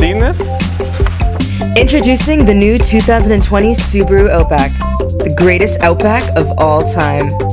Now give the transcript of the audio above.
seen this? Introducing the new 2020 Subaru Outback, the greatest Outback of all time.